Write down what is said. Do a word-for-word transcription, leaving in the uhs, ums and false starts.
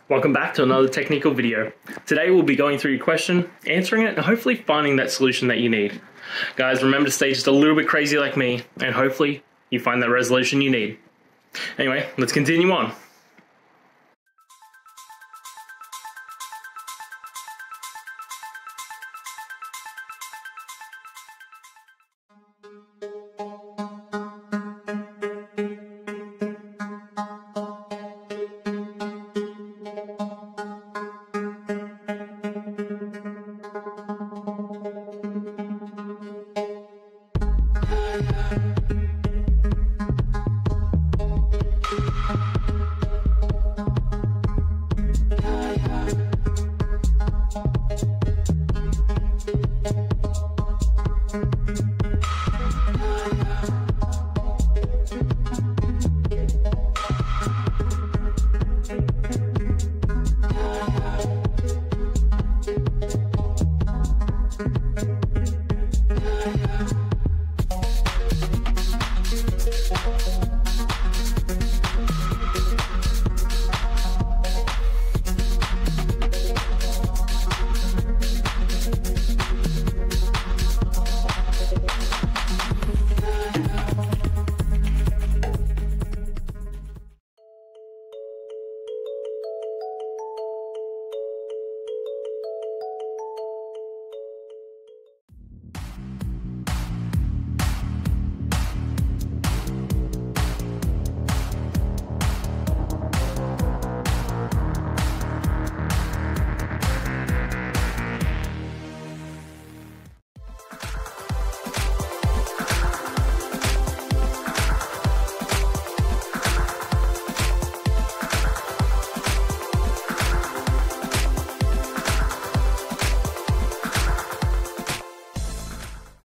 Welcome back to another technical video. Today we'll be going through your question, answering it, and hopefully finding that solution that you need. Guys, remember to stay just a little bit crazy like me, and hopefully you find that resolution you need. Anyway, let's continue on.